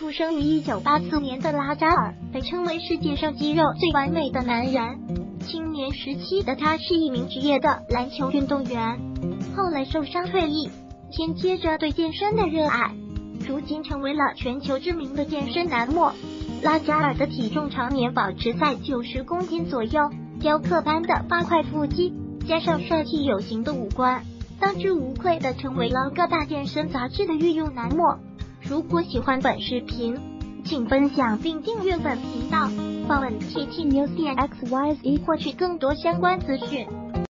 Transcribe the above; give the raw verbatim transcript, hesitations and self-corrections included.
出生于一九八四年的拉扎尔被称为世界上肌肉最完美的男人。青年时期的他是一名职业的篮球运动员，后来受伤退役，紧接着对健身的热爱，如今成为了全球知名的健身男模。拉扎尔的体重常年保持在九十公斤左右，雕刻般的八块腹肌，加上帅气有型的五官，当之无愧的成为了各大健身杂志的御用男模。如果喜欢本视频，请分享并订阅本频道，访问 T T News 点 X Y Z 获取更多相关资讯。